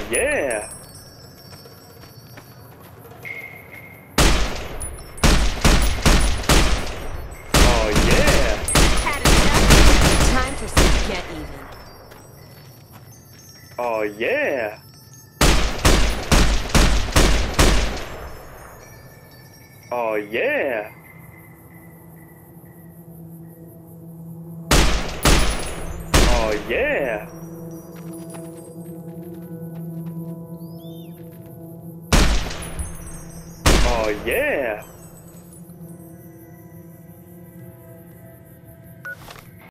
yeah. Oh yeah. Had enough. Time for some get even. Oh yeah. Oh yeah. Oh yeah. Oh yeah.